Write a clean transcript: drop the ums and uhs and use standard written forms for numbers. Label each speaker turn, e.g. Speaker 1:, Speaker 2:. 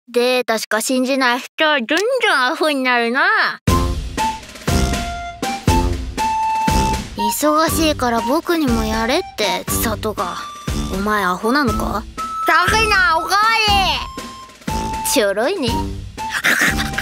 Speaker 1: データしか信じない人はどんどんアホになるな。忙しいから僕にもやれって千里が。お前アホなのか？高いな、おかわり。ちょろいね。